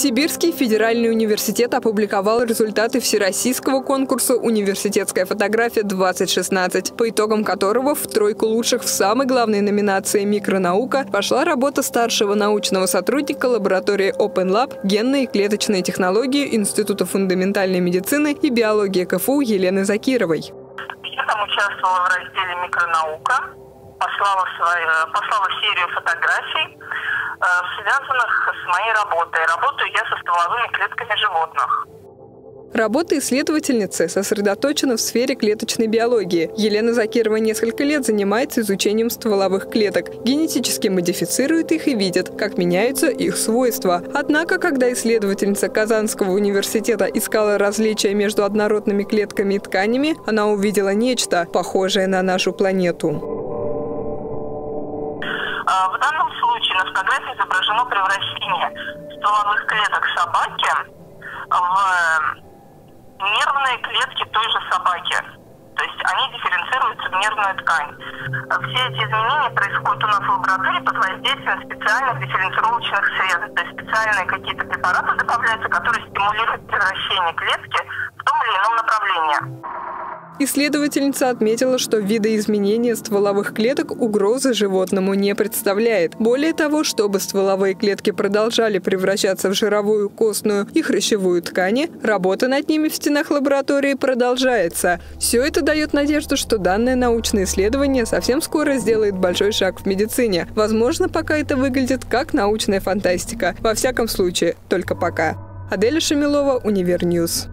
Сибирский федеральный университет опубликовал результаты всероссийского конкурса «Университетская фотография-2016», по итогам которого в тройку лучших в самой главной номинации «Микронаука» вошла работа старшего научного сотрудника лаборатории OpenLab генные и клеточные технологии Института фундаментальной медицины и биологии КФУ Елены Закировой. Я там участвовала в разделе «Микронаука», послала серию фотографий, связанных с моей работой. Работаю я со стволовыми клетками животных. Работа исследовательницы сосредоточена в сфере клеточной биологии. Елена Закирова несколько лет занимается изучением стволовых клеток, генетически модифицирует их и видит, как меняются их свойства. Однако, когда исследовательница Казанского университета искала различия между однородными клетками и тканями, она увидела нечто, похожее на нашу планету. В данном случае на фотографии изображено превращение стволовых клеток собаки в нервные клетки той же собаки. То есть они дифференцируются в нервную ткань. Все эти изменения происходят у нас в лаборатории под воздействием специальных дифференцировочных средств. То есть специальные какие-то препараты добавляются, которые стимулируют превращение клетки в том или ином направлении. Исследовательница отметила, что видоизменение стволовых клеток угрозы животному не представляет. Более того, чтобы стволовые клетки продолжали превращаться в жировую, костную и хрящевую ткани, работа над ними в стенах лаборатории продолжается. Все это дает надежду, что данное научное исследование совсем скоро сделает большой шаг в медицине. Возможно, пока это выглядит как научная фантастика. Во всяком случае, только пока. Аделя Шамилова, Универньюз.